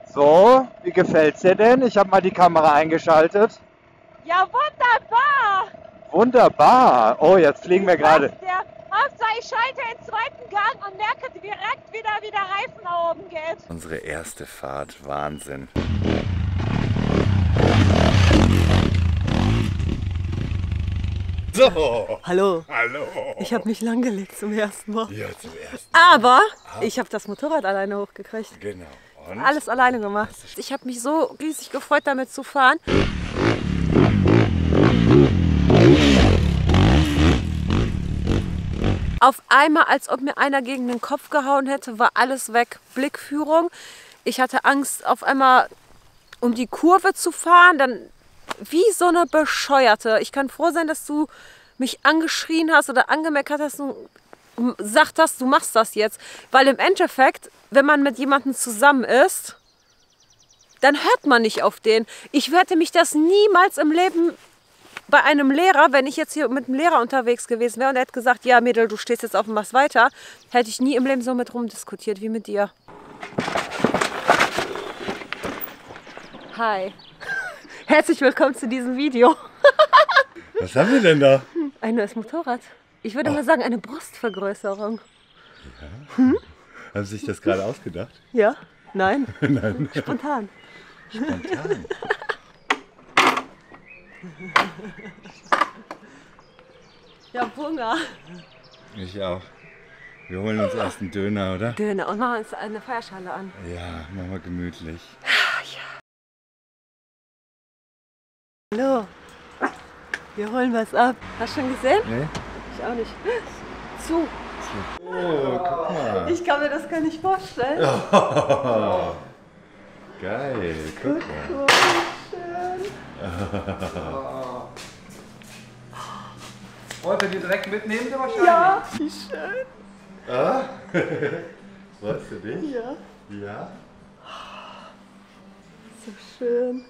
So, wie gefällt's dir denn? Ich habe mal die Kamera eingeschaltet. Ja, wunderbar! Wunderbar. Oh, jetzt fliegen wir gerade. Hauptsache, ich schalte den zweiten Gang und merke direkt wieder, wie der Reifen nach oben geht. Unsere erste Fahrt, Wahnsinn. So. Hallo. Hallo. Ich habe mich langgelegt zum ersten Mal. Ja, zum ersten. Aber ich habe das Motorrad alleine hochgekriegt. Genau. Und? Alles alleine gemacht. Ich habe mich so riesig gefreut, damit zu fahren. Auf einmal, als ob mir einer gegen den Kopf gehauen hätte, war alles weg. Blickführung. Ich hatte Angst, auf einmal um die Kurve zu fahren. Dann wie so eine Bescheuerte. Ich kann froh sein, dass du mich angeschrien hast oder angemeckert hast und gesagt hast, du machst das jetzt. Weil im Endeffekt, wenn man mit jemandem zusammen ist, dann hört man nicht auf den. Ich hätte mich das niemals im Leben bei einem Lehrer, wenn ich jetzt hier mit einem Lehrer unterwegs gewesen wäre und er hätte gesagt, ja Mädel, du stehst jetzt auf und machst weiter, hätte ich nie im Leben so mit rumdiskutiert wie mit dir. Hi. Herzlich willkommen zu diesem Video. Was haben wir denn da? Ein neues Motorrad. Ich würde mal sagen, eine Brustvergrößerung. Ja. Haben Sie sich das gerade ausgedacht? Ja? Nein? Nein. Spontan. Spontan. Ja, Hunger. Ich auch. Wir holen uns erst einen Döner, oder? Döner und machen uns eine Feuerschale an. Ja, machen wir gemütlich. Hallo. Wir holen was ab. Hast du schon gesehen? Nee? Ich auch nicht. Zu. Oh, guck mal. Ich kann mir das gar nicht vorstellen. Oh, geil, guck mal. Schön. Wollt ihr die direkt mitnehmen, wahrscheinlich? Ja, wie schön. Ah? Freust du dich? Ja, Ja? so schön.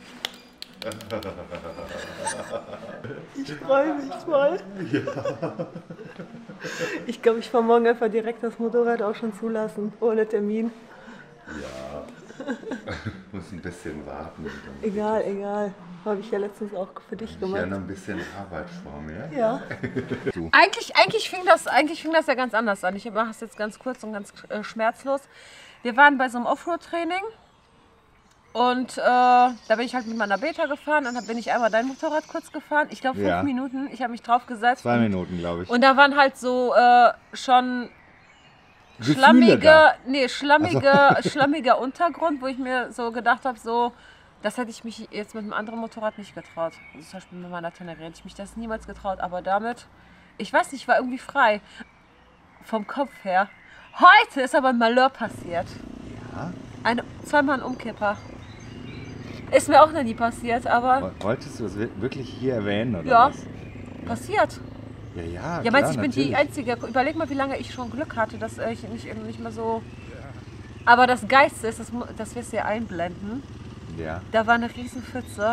Ich freue mich voll. Ja. Ich glaube, ich fahre morgen einfach direkt das Motorrad auch schon zulassen, ohne Termin. Ja. Muss ein bisschen warten. Egal, egal. Habe ich ja letztens auch für dich Ich gemacht. ja noch ein bisschen Arbeit vor mir. Ja. Eigentlich fing das ja ganz anders an. Ich mache es jetzt ganz kurz und ganz schmerzlos. Wir waren bei so einem Offroad-Training und da bin ich halt mit meiner Beta gefahren und dann bin ich einmal dein Motorrad kurz gefahren. Ich glaube 5 Minuten. Ich habe mich drauf gesetzt. 2 Minuten, glaube ich. Und da waren halt so schon Gefühle schlammiger Untergrund, wo ich mir so gedacht habe, so, das hätte ich mich jetzt mit einem anderen Motorrad nicht getraut. Also zum Beispiel mit meiner Teneré hätte ich mich das niemals getraut, aber damit, ich weiß nicht, war irgendwie frei. Vom Kopf her. Heute ist aber ein Malheur passiert. Ja? Zweimal ein Umkipper. Ist mir auch noch nie passiert, aber Wolltest du das wirklich hier erwähnen, oder ja, was? passiert. Ja, ja, Ja, klar, meinst du, ich bin natürlich. die Einzige. Überleg mal, wie lange ich schon Glück hatte, dass ich nicht mehr so... Aber das Geilste ist, das wirst du ja einblenden. Ja. Da war eine riesen Pfütze.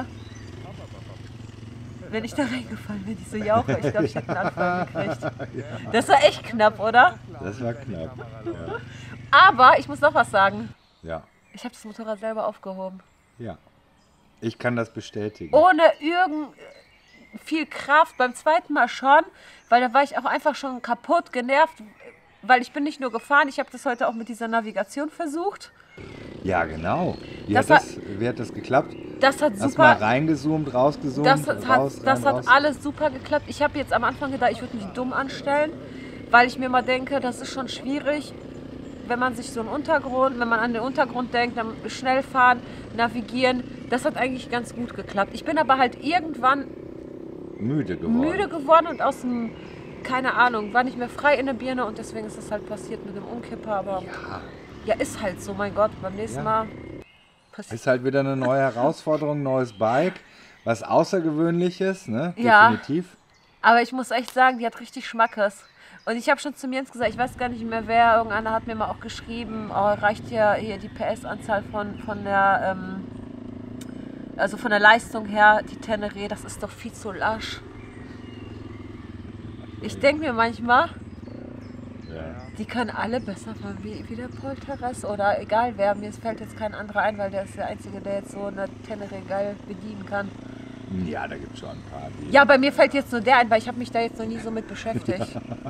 Wenn ich da reingefallen bin, diese Jauche, ich glaube, ich hätte einen Anfall gekriegt. Das war echt knapp, oder? Das war knapp. Ja. Aber ich muss noch was sagen. Ja. Ich habe das Motorrad selber aufgehoben. Ja. Ich kann das bestätigen. Ohne irgend viel Kraft, beim zweiten Mal schon, weil da war ich auch einfach schon kaputt, genervt, weil ich bin nicht nur gefahren, ich habe das heute auch mit dieser Navigation versucht. Ja, genau. Wie Das hat das geklappt? Das hat Hast mal super, reingezoomt, rausgezoomt, das hat alles super geklappt. Ich habe jetzt am Anfang gedacht, ich würde mich dumm anstellen, weil ich mir mal denke, das ist schon schwierig, wenn man sich wenn man an den Untergrund denkt, dann schnell fahren, navigieren. Das hat eigentlich ganz gut geklappt. Ich bin aber halt irgendwann müde geworden und aus dem, keine Ahnung, war nicht mehr frei in der Birne und deswegen ist das halt passiert mit dem Umkipper. Aber ja, ist halt so, mein Gott, beim nächsten Mal passiert. Ist halt wieder eine neue Herausforderung, neues Bike, was Außergewöhnliches, ne? Ja. Definitiv. Aber ich muss echt sagen, die hat richtig Schmackes. Und ich habe schon zu Jens gesagt, ich weiß gar nicht mehr wer, irgendeiner hat mir mal auch geschrieben, oh, reicht ja hier die PS-Anzahl von der also von der Leistung her, die Teneré, das ist doch viel zu lasch. Ich denke mir manchmal, Die können alle besser fahren wie der Paul Terrace oder egal wer. Mir fällt jetzt kein anderer ein, weil der ist der Einzige, der jetzt so eine Tenere geil bedienen kann. Ja, da gibt es schon ein paar. Ja, bei mir fällt jetzt nur der ein, weil ich habe mich da jetzt noch nie so mit beschäftigt.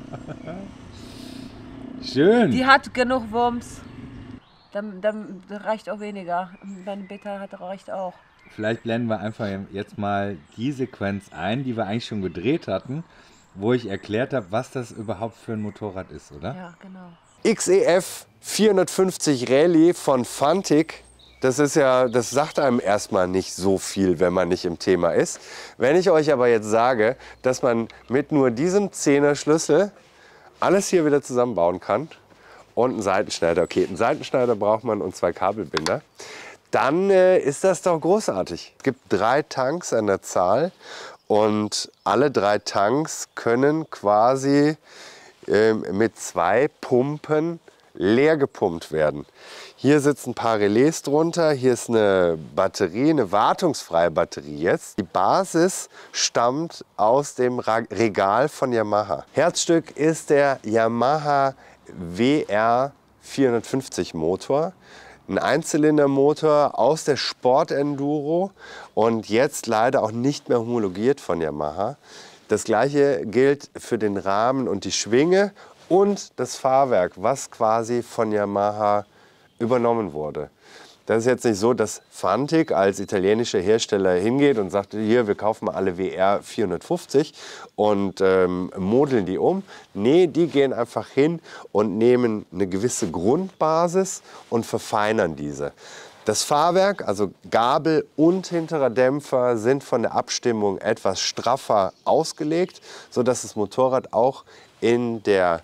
Schön. Die hat genug Wumms. Dann reicht auch weniger. Meine Beta reicht auch. Vielleicht blenden wir einfach jetzt mal die Sequenz ein, die wir eigentlich schon gedreht hatten, wo ich erklärt habe, was das überhaupt für ein Motorrad ist, oder? Ja, genau. XEF 450 Rallye von Fantic. Das sagt einem erstmal nicht so viel, wenn man nicht im Thema ist. Wenn ich euch aber jetzt sage, dass man mit nur diesem 10er Schlüssel alles hier wieder zusammenbauen kann und einen Seitenschneider, okay, einen Seitenschneider braucht man und 2 Kabelbinder, dann ist das doch großartig. Es gibt 3 Tanks an der Zahl und alle 3 Tanks können quasi mit 2 Pumpen leer gepumpt werden. Hier sitzen ein paar Relais drunter, hier ist eine Batterie, eine wartungsfreie Batterie jetzt. Die Basis stammt aus dem Regal von Yamaha. Herzstück ist der Yamaha WR 450 Motor. Ein Einzylindermotor aus der Sport-Enduro und jetzt leider auch nicht mehr homologiert von Yamaha. Das gleiche gilt für den Rahmen und die Schwinge und das Fahrwerk, was quasi von Yamaha übernommen wurde. Das ist jetzt nicht so, dass Fantic als italienischer Hersteller hingeht und sagt, hier, wir kaufen mal alle WR 450 und modeln die um. Nee, die gehen einfach hin und nehmen eine gewisse Grundbasis und verfeinern diese. Das Fahrwerk, also Gabel und hinterer Dämpfer, sind von der Abstimmung etwas straffer ausgelegt, sodass das Motorrad auch in der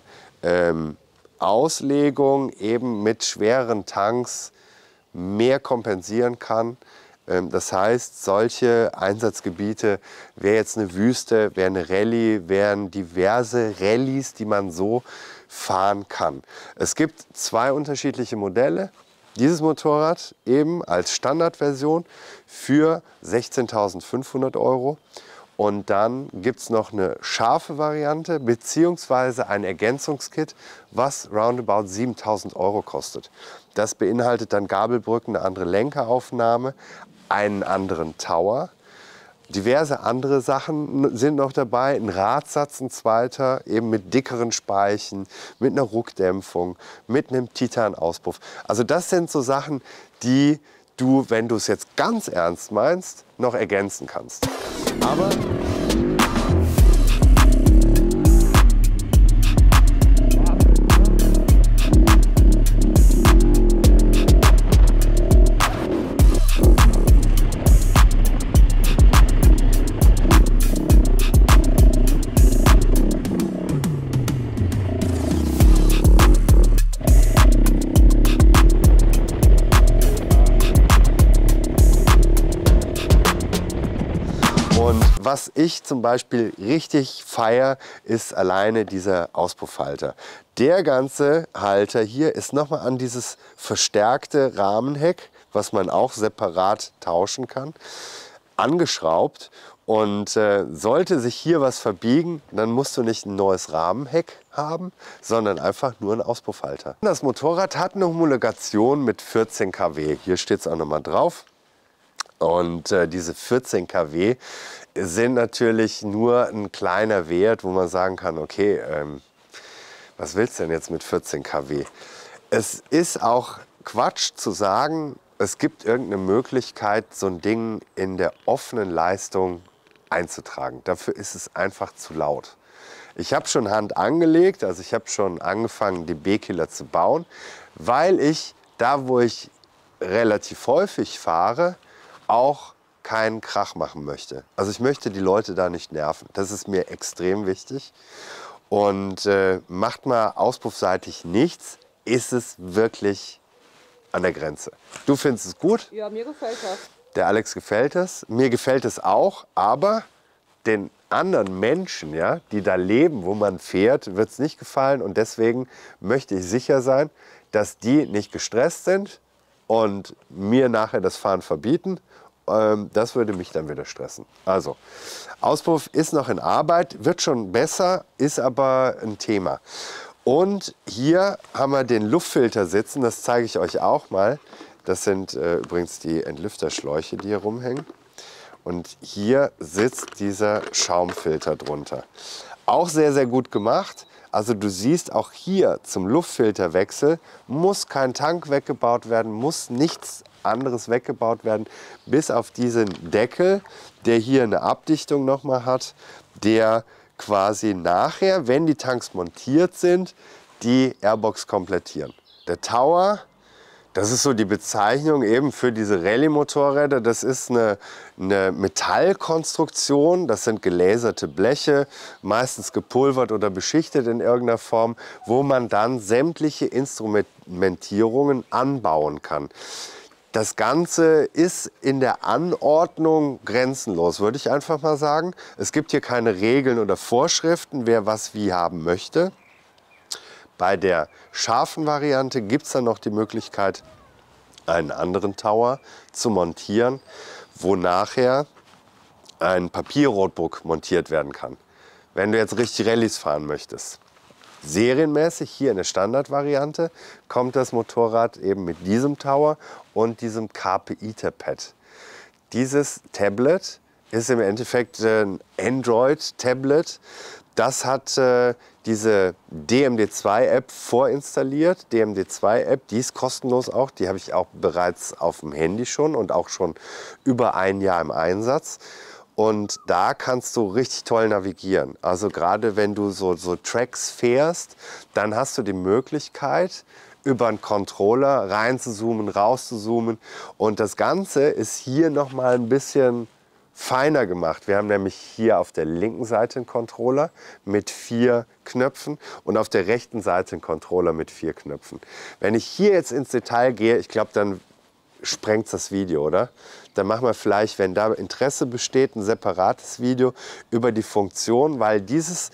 Auslegung eben mit schweren Tanks mehr kompensieren kann. Das heißt, solche Einsatzgebiete wäre jetzt eine Wüste, wäre eine Rallye, wären diverse Rallyes, die man so fahren kann. Es gibt 2 unterschiedliche Modelle. Dieses Motorrad eben als Standardversion für 16.500 €. Und dann gibt es noch eine scharfe Variante beziehungsweise ein Ergänzungskit, was roundabout 7.000 € kostet. Das beinhaltet dann Gabelbrücken, eine andere Lenkeraufnahme, einen anderen Tower. Diverse andere Sachen sind noch dabei, ein Radsatz, ein zweiter, eben mit dickeren Speichen, mit einer Ruckdämpfung, mit einem Titanauspuff. Also das sind so Sachen, die du, wenn du es jetzt ganz ernst meinst, noch ergänzen kannst. Aber was ich zum Beispiel richtig feiere, ist alleine dieser Auspuffhalter. Der ganze Halter hier ist nochmal an dieses verstärkte Rahmenheck, was man auch separat tauschen kann, angeschraubt. Und sollte sich hier was verbiegen, dann musst du nicht ein neues Rahmenheck haben, sondern einfach nur einen Auspuffhalter. Das Motorrad hat eine Homologation mit 14 kW. Hier steht es auch nochmal drauf. Und diese 14 kW sind natürlich nur ein kleiner Wert, wo man sagen kann, okay, was willst du denn jetzt mit 14 kW? Es ist auch Quatsch zu sagen, es gibt irgendeine Möglichkeit, so ein Ding in der offenen Leistung einzutragen. Dafür ist es einfach zu laut. Ich habe schon Hand angelegt, also ich habe schon angefangen, die B-Killer zu bauen, weil ich da, wo ich relativ häufig fahre, auch keinen Krach machen möchte. Also ich möchte die Leute da nicht nerven. Das ist mir extrem wichtig. Und macht mal auspuffseitig nichts, ist es wirklich an der Grenze. Du findest es gut? Ja, mir gefällt das. Der Alex gefällt es. Mir gefällt es auch, aber den anderen Menschen, ja, die da leben, wo man fährt, wird es nicht gefallen. Und deswegen möchte ich sicher sein, dass die nicht gestresst sind und mir nachher das Fahren verbieten. Das würde mich dann wieder stressen. Also, Auspuff ist noch in Arbeit, wird schon besser, ist aber ein Thema. Und hier haben wir den Luftfilter sitzen, das zeige ich euch auch mal. Das sind übrigens die Entlüfterschläuche, die hier rumhängen. Und hier sitzt dieser Schaumfilter drunter. Auch sehr, sehr gut gemacht. Also du siehst auch hier zum Luftfilterwechsel muss kein Tank weggebaut werden, muss nichts anderes weggebaut werden, bis auf diesen Deckel, der hier eine Abdichtung nochmal hat, der quasi nachher, wenn die Tanks montiert sind, die Airbox komplettieren. Der Tower, das ist so die Bezeichnung eben für diese Rallye-Motorräder. Das ist eine Metallkonstruktion, das sind gelaserte Bleche, meistens gepulvert oder beschichtet in irgendeiner Form, wo man dann sämtliche Instrumentierungen anbauen kann. Das Ganze ist in der Anordnung grenzenlos, würde ich einfach mal sagen. Es gibt hier keine Regeln oder Vorschriften, wer was wie haben möchte. Bei der scharfen Variante gibt es dann noch die Möglichkeit, einen anderen Tower zu montieren, wo nachher ein Papierrotbook montiert werden kann. Wenn du jetzt richtig Rallyes fahren möchtest. Serienmäßig hier in der Standardvariante kommt das Motorrad eben mit diesem Tower und diesem KPI-Pad. Dieses Tablet ist im Endeffekt ein Android-Tablet. Das hat diese DMD2-App vorinstalliert. DMD2-App, die ist kostenlos auch. Die habe ich auch bereits auf dem Handy schon und auch schon über ein Jahr im Einsatz. Und da kannst du richtig toll navigieren. Also gerade wenn du so Tracks fährst, dann hast du die Möglichkeit, über einen Controller reinzuzoomen, rauszuzoomen. Und das Ganze ist hier noch mal ein bisschen feiner gemacht. Wir haben nämlich hier auf der linken Seite einen Controller mit 4 Knöpfen und auf der rechten Seite einen Controller mit 4 Knöpfen. Wenn ich hier jetzt ins Detail gehe, ich glaube, dann sprengt das Video, oder? Dann machen wir vielleicht, wenn da Interesse besteht, ein separates Video über die Funktion, weil diese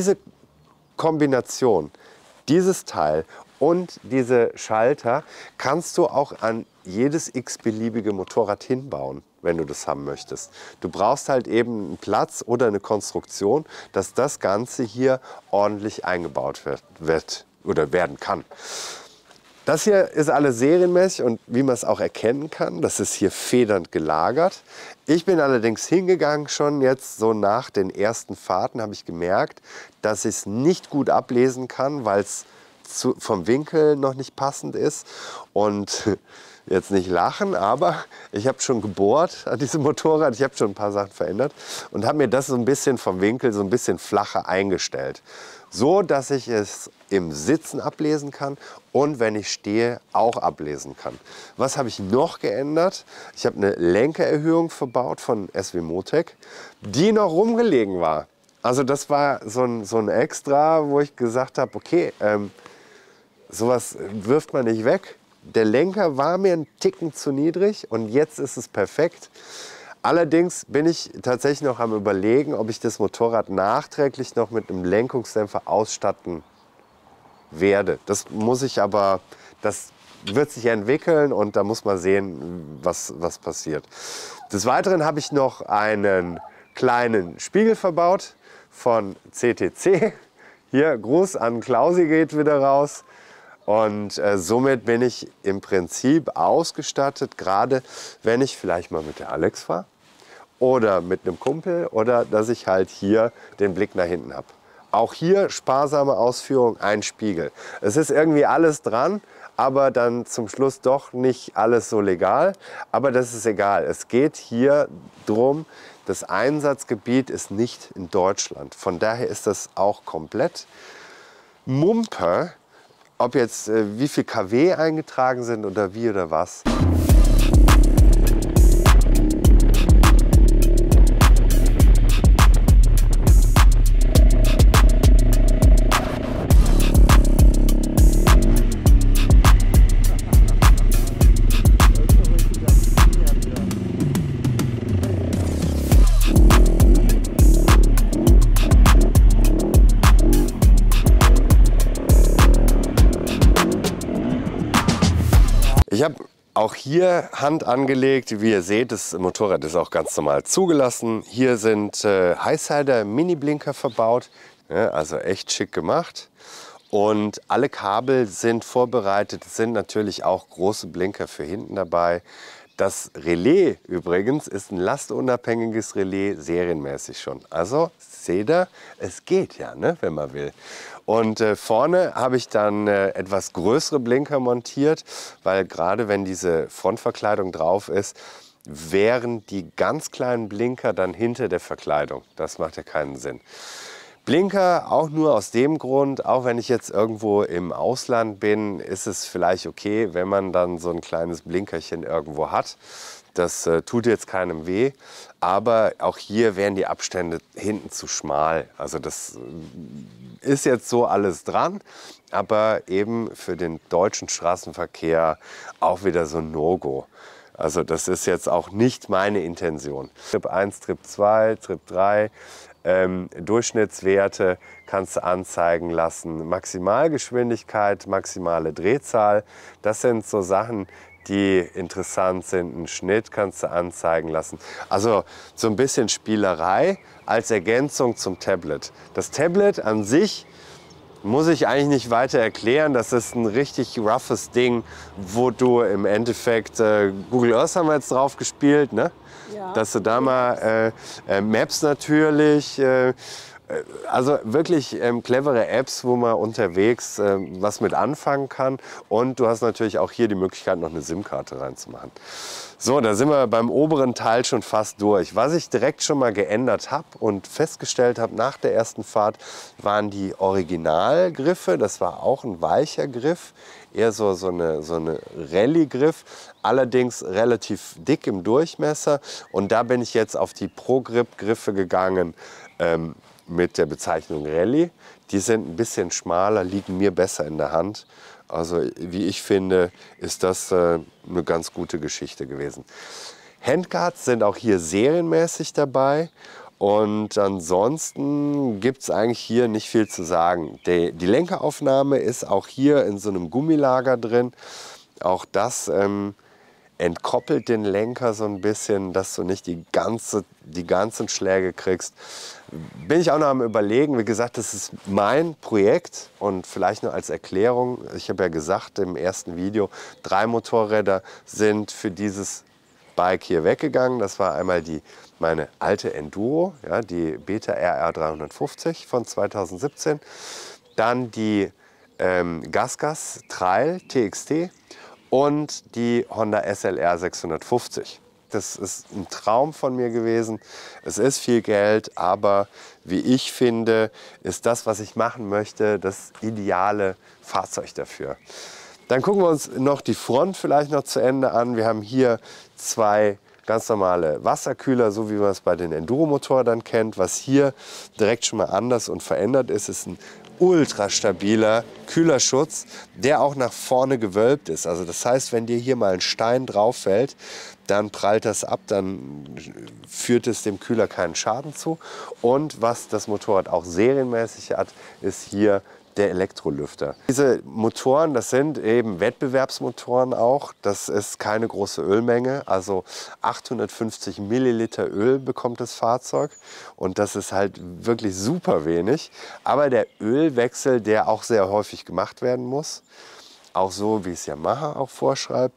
Kombination, dieses Teil und diese Schalter kannst du auch an jedes x-beliebige Motorrad hinbauen, wenn du das haben möchtest. Du brauchst halt eben einen Platz oder eine Konstruktion, dass das Ganze hier ordentlich eingebaut werden kann. Das hier ist alles serienmäßig und wie man es auch erkennen kann, das ist hier federnd gelagert. Ich bin allerdings hingegangen schon jetzt so nach den ersten Fahrten, habe ich gemerkt, dass ich es nicht gut ablesen kann, weil es vom Winkel noch nicht passend ist. Und jetzt nicht lachen, aber ich habe schon gebohrt an diesem Motorrad. Ich habe schon ein paar Sachen verändert und habe mir das so ein bisschen vom Winkel so ein bisschen flacher eingestellt. So, dass ich es im Sitzen ablesen kann und wenn ich stehe auch ablesen kann. Was habe ich noch geändert? Ich habe eine Lenkererhöhung verbaut von SW Motec, die noch rumgelegen war. Also das war so ein Extra, wo ich gesagt habe, okay, sowas wirft man nicht weg. Der Lenker war mir ein Ticken zu niedrig und jetzt ist es perfekt. Allerdings bin ich tatsächlich noch am Überlegen, ob ich das Motorrad nachträglich noch mit einem Lenkungsdämpfer ausstatten werde. Das muss ich aber, das wird sich entwickeln und da muss man sehen, was passiert. Des Weiteren habe ich noch einen kleinen Spiegel verbaut von CTC. Hier, Gruß an Klausi geht wieder raus. Und somit bin ich im Prinzip ausgestattet, gerade wenn ich vielleicht mal mit der Alex fahre oder mit einem Kumpel oder dass ich halt hier den Blick nach hinten habe. Auch hier sparsame Ausführung, ein Spiegel. Es ist irgendwie alles dran, aber dann zum Schluss doch nicht alles so legal. Aber das ist egal. Es geht hier drum, das Einsatzgebiet ist nicht in Deutschland. Von daher ist das auch komplett Mumpe. Ob jetzt wie viel kW eingetragen sind oder wie oder was. Ich habe auch hier Hand angelegt. Wie ihr seht, das Motorrad ist auch ganz normal zugelassen. Hier sind Highsider Mini-Blinker verbaut, ja, also echt schick gemacht. Und alle Kabel sind vorbereitet. Es sind natürlich auch große Blinker für hinten dabei. Das Relais übrigens ist ein lastunabhängiges Relais, serienmäßig schon. Also seht ihr, es geht ja, ne, wenn man will. Und vorne habe ich dann etwas größere Blinker montiert, weil gerade wenn diese Frontverkleidung drauf ist, wären die ganz kleinen Blinker dann hinter der Verkleidung. Das macht ja keinen Sinn. Blinker auch nur aus dem Grund, auch wenn ich jetzt irgendwo im Ausland bin, ist es vielleicht okay, wenn man dann so ein kleines Blinkerchen irgendwo hat. Das tut jetzt keinem weh, aber auch hier wären die Abstände hinten zu schmal. Also das ist jetzt so alles dran, aber eben für den deutschen Straßenverkehr auch wieder so ein No-Go. Also das ist jetzt auch nicht meine Intention. Trip 1, Trip 2, Trip 3. Durchschnittswerte kannst du anzeigen lassen, Maximalgeschwindigkeit, maximale Drehzahl, das sind so Sachen, die interessant sind. Einen Schnitt kannst du anzeigen lassen. Also so ein bisschen Spielerei als Ergänzung zum Tablet. Das Tablet an sich muss ich eigentlich nicht weiter erklären. Das ist ein richtig roughes Ding, wo du im Endeffekt, Google Earth haben wir jetzt drauf gespielt, ne? Ja. Dass du da mal Maps natürlich, also wirklich clevere Apps, wo man unterwegs was mit anfangen kann. Und du hast natürlich auch hier die Möglichkeit, noch eine SIM-Karte reinzumachen. So, da sind wir beim oberen Teil schon fast durch. Was ich direkt schon mal geändert habe und festgestellt habe nach der ersten Fahrt, waren die Originalgriffe. Das war auch ein weicher Griff, eher so eine Rallye-Griff, allerdings relativ dick im Durchmesser. Und da bin ich jetzt auf die Pro-Grip-Griffe gegangen mit der Bezeichnung Rallye. Die sind ein bisschen schmaler, liegen mir besser in der Hand. Also wie ich finde, ist das eine ganz gute Geschichte gewesen. Handguards sind auch hier serienmäßig dabei. Und ansonsten gibt es eigentlich hier nicht viel zu sagen. Die Lenkeraufnahme ist auch hier in so einem Gummilager drin. Auch das entkoppelt den Lenker so ein bisschen, dass du nicht die ganzen Schläge kriegst. Bin ich auch noch am Überlegen. Wie gesagt, das ist mein Projekt und vielleicht nur als Erklärung. Ich habe ja gesagt im ersten Video, 3 Motorräder sind für dieses Bike hier weggegangen. Das war einmal meine alte Enduro, ja, die Beta RR 350 von 2017. Dann die GasGas Trail TXT und die Honda SLR 650. Das ist ein Traum von mir gewesen. Es ist viel Geld, aber wie ich finde, ist das, was ich machen möchte, das ideale Fahrzeug dafür. Dann gucken wir uns noch die Front vielleicht noch zu Ende an. Wir haben hier 2 ganz normale Wasserkühler, so wie man es bei den Enduro-Motorrädern kennt. Was hier direkt schon mal anders und verändert ist, ist ein ultra stabiler Kühlerschutz, der auch nach vorne gewölbt ist. Also das heißt, wenn dir hier mal ein Stein drauf fällt, dann prallt das ab, dann führt es dem Kühler keinen Schaden zu. Und was das Motorrad auch serienmäßig hat, ist hier der Elektrolüfter. Diese Motoren, das sind eben Wettbewerbsmotoren auch. Das ist keine große Ölmenge. Also 850 Milliliter Öl bekommt das Fahrzeug. Und das ist halt wirklich super wenig. Aber der Ölwechsel, der auch sehr häufig gemacht werden muss, auch so wie es Yamaha auch vorschreibt,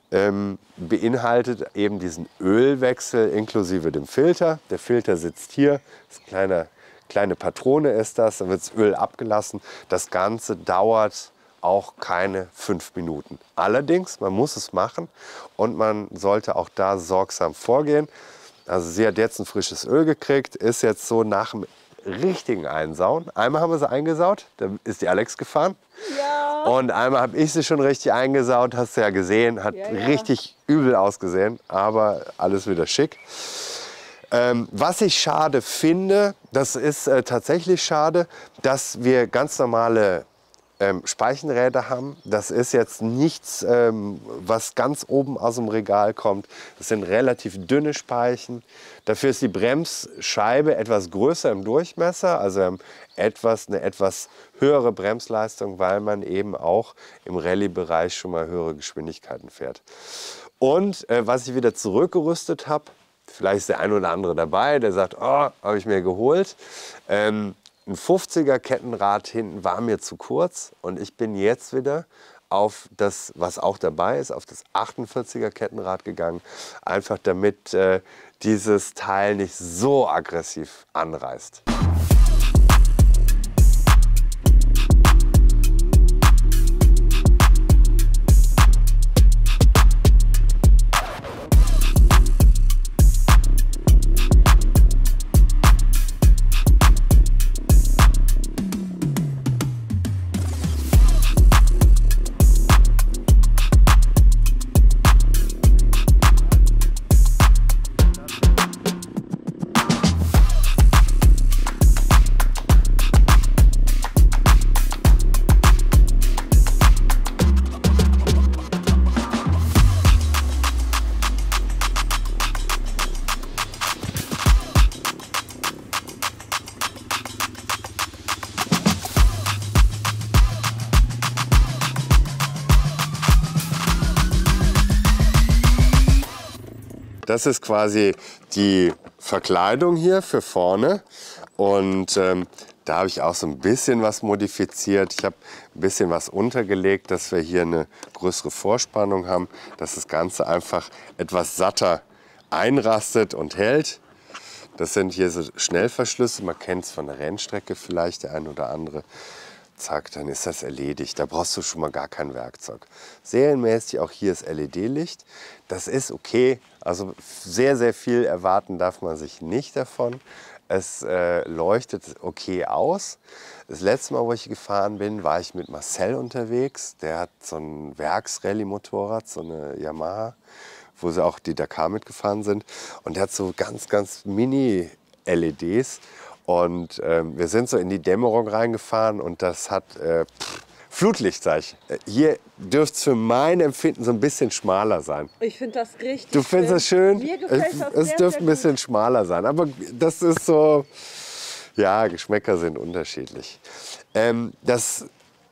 beinhaltet eben diesen Ölwechsel inklusive dem Filter. Der Filter sitzt hier, das ist ein kleine Patrone ist das, dann wird das Öl abgelassen. Das Ganze dauert auch keine 5 Minuten. Allerdings, man muss es machen und man sollte auch da sorgsam vorgehen. Also sie hat jetzt ein frisches Öl gekriegt, ist jetzt so nach dem richtigen Einsauen. Einmal haben wir sie eingesaut, da ist die Alex gefahren. Ja. Und einmal habe ich sie schon richtig eingesaut, hast du ja gesehen, hat richtig übel ausgesehen, aber alles wieder schick. Was ich schade finde, das ist tatsächlich schade, dass wir ganz normale Speichenräder haben. Das ist jetzt nichts, was ganz oben aus dem Regal kommt. Das sind relativ dünne Speichen. Dafür ist die Bremsscheibe etwas größer im Durchmesser, also eine etwas höhere Bremsleistung, weil man eben auch im Rallye-Bereich schon mal höhere Geschwindigkeiten fährt. Und was ich wieder zurückgerüstet habe, vielleicht ist der ein oder andere dabei, der sagt, oh, habe ich mir geholt. ein 50er Kettenrad hinten war mir zu kurz und ich bin jetzt wieder auf das, was auch dabei ist, auf das 48er Kettenrad gegangen, einfach damit dieses Teil nicht so aggressiv anreißt. Das ist quasi die Verkleidung hier für vorne und da habe ich auch so ein bisschen was modifiziert. Ich habe ein bisschen was untergelegt, dass wir hier eine größere Vorspannung haben, dass das Ganze einfach etwas satter einrastet und hält. Das sind hier so Schnellverschlüsse, man kennt es von der Rennstrecke vielleicht, der ein oder andere. Zack, dann ist das erledigt. Da brauchst du schon mal gar kein Werkzeug. Serienmäßig auch hier ist LED-Licht. Das ist okay. Also sehr, sehr viel erwarten darf man sich nicht davon. Es leuchtet okay aus. Das letzte Mal, wo ich gefahren bin, war ich mit Marcel unterwegs. Der hat so ein Werks-Rallye-Motorrad, so eine Yamaha, wo sie auch die Dakar mitgefahren sind. Und der hat so ganz, ganz Mini-LEDs. Und wir sind so in die Dämmerung reingefahren und das hat Flutlicht, sag ich. Hier dürfte es für mein Empfinden so ein bisschen schmaler sein. Ich finde das richtig Du findest das schön? Mir gefällt das Es sehr, dürfte ein sehr bisschen schmaler sein. Aber das ist so, ja, Geschmäcker sind unterschiedlich. Das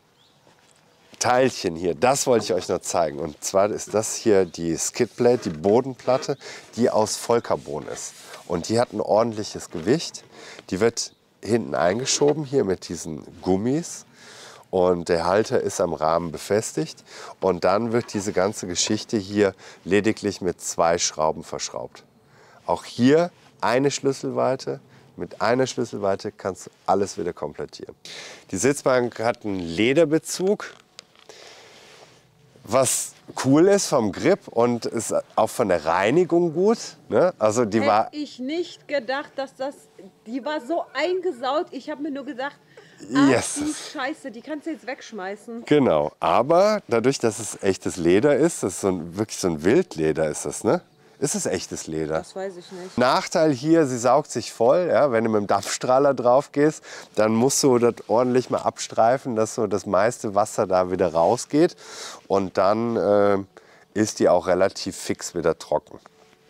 Teilchen hier, das wollte ich euch noch zeigen. Und zwar ist das hier die Skidplate, die Bodenplatte, die aus Vollcarbon ist. Und die hat ein ordentliches Gewicht. Die wird hinten eingeschoben, hier mit diesen Gummis. Und der Halter ist am Rahmen befestigt. Und dann wird diese ganze Geschichte hier lediglich mit 2 Schrauben verschraubt. Auch hier eine Schlüsselweite. Mit einer Schlüsselweite kannst du alles wieder komplettieren. Die Sitzbank hat einen Lederbezug, was cool ist vom Grip und ist auch von der Reinigung gut. Ne? Also die war. Hätte ich nicht gedacht, dass die war so eingesaut. Ich habe mir nur gedacht, Yes. du Scheiße, die kannst du jetzt wegschmeißen. Genau, aber dadurch, dass es echtes Leder ist, das ist wirklich so ein Wildleder ist das, ne? Ist es echtes Leder? Das weiß ich nicht. Nachteil hier, sie saugt sich voll. Ja? Wenn du mit dem Dampfstrahler drauf gehst, dann musst du das ordentlich mal abstreifen, dass so das meiste Wasser da wieder rausgeht. Und dann ist die auch relativ fix wieder trocken.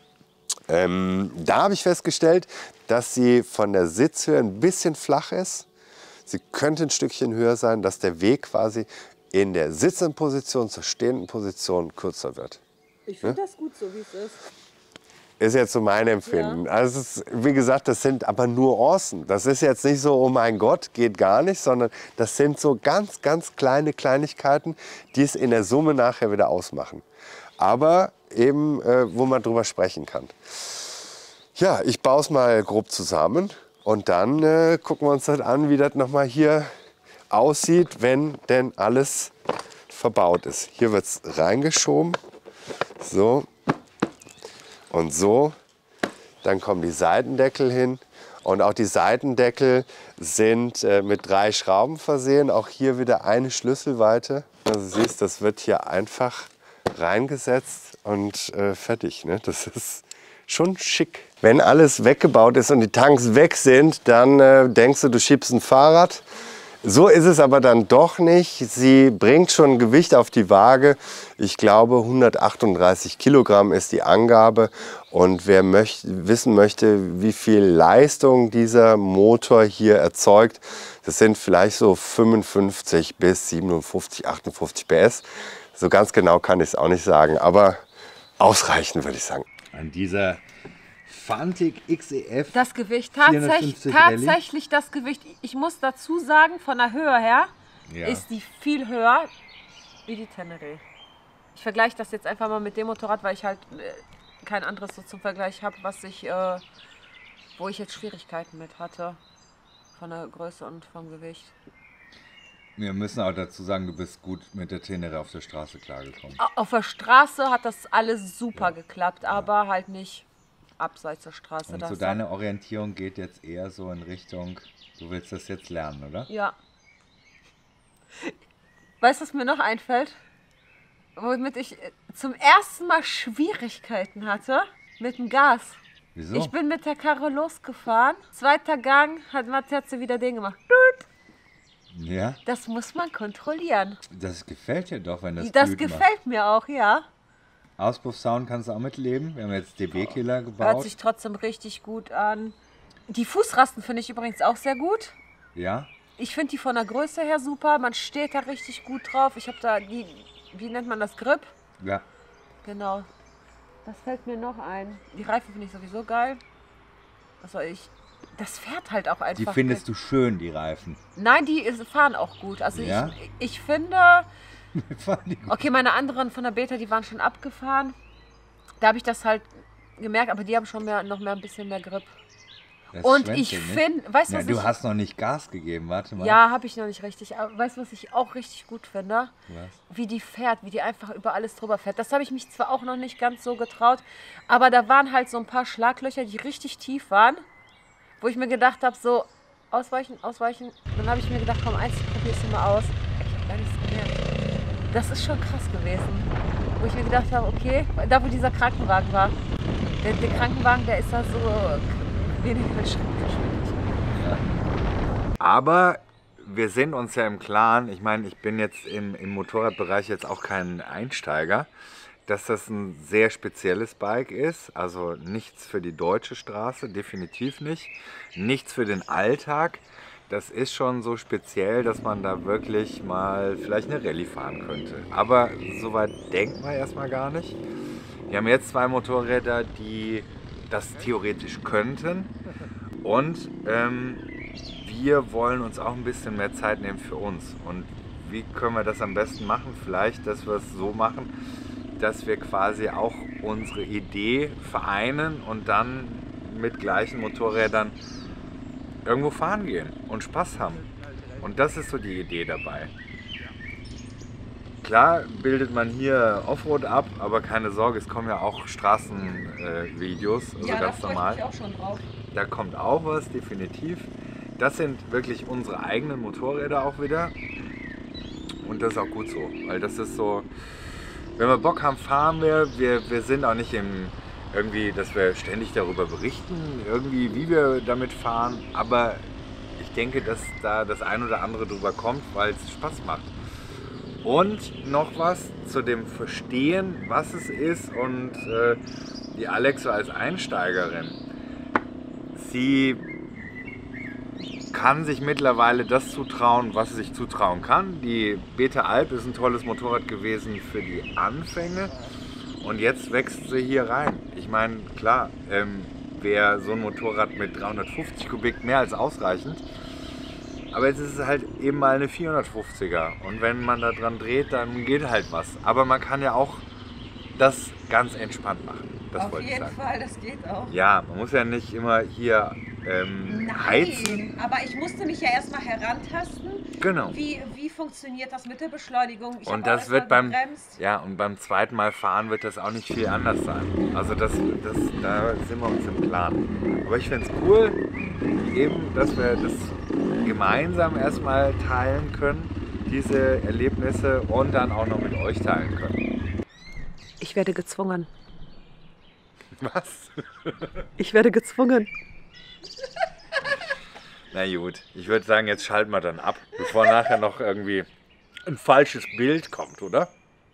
Da habe ich festgestellt, dass sie von der Sitzhöhe ein bisschen flach ist. Sie könnte ein Stückchen höher sein, dass der Weg quasi in der sitzenden Position zur stehenden Position kürzer wird. Ich finde das gut, so wie es ist. Ist jetzt so mein Empfinden. Ja. Also es ist, wie gesagt, das sind aber Nuancen. Das ist jetzt nicht so, oh mein Gott, geht gar nicht, sondern das sind so ganz, ganz kleine Kleinigkeiten, die es in der Summe nachher wieder ausmachen. Aber eben, wo man drüber sprechen kann. Ja, ich baue es mal grob zusammen und dann gucken wir uns das an, wie das nochmal hier aussieht, wenn denn alles verbaut ist. Hier wird es reingeschoben. So und so, dann kommen die Seitendeckel hin und auch die Seitendeckel sind mit 3 Schrauben versehen, auch hier wieder eine Schlüsselweite. Also siehst, das wird hier einfach reingesetzt und fertig, ne? Das ist schon schick. Wenn alles weggebaut ist und die Tanks weg sind, dann denkst du, du schiebst ein Fahrrad. So ist es aber dann doch nicht. Sie bringt schon Gewicht auf die Waage. Ich glaube 138 Kilogramm ist die Angabe. Und wer wissen möchte, wie viel Leistung dieser Motor hier erzeugt, das sind vielleicht so 55 bis 57, 58 PS. So ganz genau kann ich es auch nicht sagen, aber ausreichend würde ich sagen. An dieser Fantic XEF. Das Gewicht, 450 Rallye. tatsächlich das Gewicht. Ich muss dazu sagen, von der Höhe her Ja. ist die viel höher wie die Tenere. Ich vergleiche das jetzt einfach mal mit dem Motorrad, weil ich halt kein anderes so zum Vergleich habe, wo ich jetzt Schwierigkeiten mit hatte. Von der Größe und vom Gewicht. Wir müssen auch dazu sagen, du bist gut mit der Tenere auf der Straße klargekommen. Auf der Straße hat das alles super geklappt, aber halt nicht abseits der Straße. Und Das so deine Orientierung geht jetzt eher so in Richtung, du willst das jetzt lernen, oder? Ja. Weißt du, was mir noch einfällt? Womit ich zum ersten Mal Schwierigkeiten hatte mit dem Gas. Wieso? Ich bin mit der Karre losgefahren. Zweiter Gang hat Matze wieder den gemacht. Ja, Das muss man kontrollieren. das gefällt dir doch, wenn das Das gut gefällt mir auch, ja. macht. Auspuffsound kannst du auch mitleben. Wir haben jetzt DB-Killer Hört gebaut. sich trotzdem richtig gut an. Die Fußrasten finde ich übrigens auch sehr gut. Ja, Ich finde die von der Größe her super. Man steht da richtig gut drauf. Ich habe da die, wie nennt man das, Grip? ja. Genau. Was fällt mir noch ein? Die Reifen finde ich sowieso geil. Was soll ich? Das fährt halt auch einfach. Die findest du schön, die Reifen. Nein, die fahren auch gut. Also Ja? ich finde, Fahren die gut. okay, meine anderen von der Beta, die waren schon abgefahren. Da habe ich das halt gemerkt, aber die haben schon noch mehr ein bisschen mehr Grip. Das Und ich schwänzelt nicht. finde, weißt du, Ja, was du ich... hast noch nicht Gas gegeben, warte mal. Ja, habe ich noch nicht richtig. Aber weißt du, was ich auch richtig gut finde? Was? Wie die fährt, wie die einfach über alles drüber fährt. Das habe ich mich zwar auch noch nicht ganz so getraut, aber da waren halt so ein paar Schlaglöcher, die richtig tief waren, wo ich mir gedacht habe, so ausweichen, ausweichen. Dann habe ich mir gedacht, komm, eins probierst du mal aus. Ich habe gar nichts gemerkt. Das ist schon krass gewesen. Wo ich mir gedacht habe, okay, da wo dieser Krankenwagen war. Der Krankenwagen, der ist da so wenig geschwindig. Aber wir sind uns ja im Klaren, ich meine, ich bin jetzt im Motorradbereich jetzt auch kein Einsteiger, dass das ein sehr spezielles Bike ist. Also nichts für die deutsche Straße, definitiv nicht. Nichts für den Alltag. Das ist schon so speziell, dass man da wirklich mal vielleicht eine Rallye fahren könnte. Aber soweit denkt man erstmal gar nicht. Wir haben jetzt 2 Motorräder, die das theoretisch könnten. Und wir wollen uns auch ein bisschen mehr Zeit nehmen für uns. Und wie können wir das am besten machen? Vielleicht, dass wir es so machen, dass wir quasi auch unsere Idee vereinen und dann mit gleichen Motorrädern irgendwo fahren gehen und Spaß haben. Und das ist so die Idee dabei. Klar bildet man hier Offroad ab, aber keine Sorge, es kommen ja auch Straßenvideos, also Ja, ganz da freue normal. ich mich auch schon drauf. Da kommt auch was, definitiv. Das sind wirklich unsere eigenen Motorräder auch wieder. Und das ist auch gut so, weil das ist so, wenn wir Bock haben, fahren wir. Wir sind auch nicht irgendwie, dass wir ständig darüber berichten, irgendwie, wie wir damit fahren. Aber ich denke, dass da das ein oder andere drüber kommt, weil es Spaß macht. Und noch was zu dem Verstehen, was es ist. Und die Alex so als Einsteigerin, sie kann sich mittlerweile das zutrauen, was sie sich zutrauen kann. Die Beta Alp ist ein tolles Motorrad gewesen für die Anfänge und jetzt wächst sie hier rein. Ich meine, klar, wäre so ein Motorrad mit 350 Kubik mehr als ausreichend, aber jetzt ist es halt eben mal eine 450er und wenn man da dran dreht, dann geht halt was. Aber man kann ja auch das ganz entspannt machen. Das Auf wollte ich jeden sagen. Fall, das geht auch. Ja, man muss ja nicht immer hier heizen. Nein, aber ich musste mich ja erstmal herantasten. Genau. Wie funktioniert das mit der Beschleunigung? Ich hab Und auch das erst wird mal beim, gebremst. ja, und beim zweiten Mal fahren wird das auch nicht viel anders sein. Also da sind wir uns im Klaren. Aber ich finde es cool, eben, dass wir das gemeinsam erstmal teilen können, diese Erlebnisse, und dann auch noch mit euch teilen können. Ich werde gezwungen. Was? Ich werde gezwungen. Na gut, ich würde sagen, jetzt schalten wir dann ab, bevor nachher noch irgendwie ein falsches Bild kommt, oder?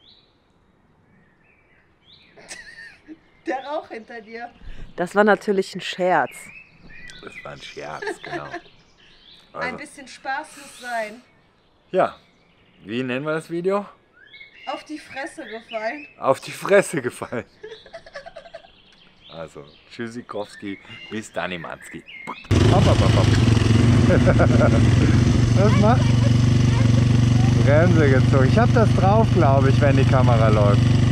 Der Rauch hinter dir. Das war natürlich ein Scherz. Das war ein Scherz, genau. Ein Also, bisschen Spaß muss sein. ja, wie nennen wir das Video? Auf die Fresse gefallen. Auf die Fresse gefallen. Also, Tschüssikowski, bis Danimanski. Hopp, hopp, hopp, hopp. Was macht? Bremse gezogen. Ich habe das drauf, glaube ich, wenn die Kamera läuft.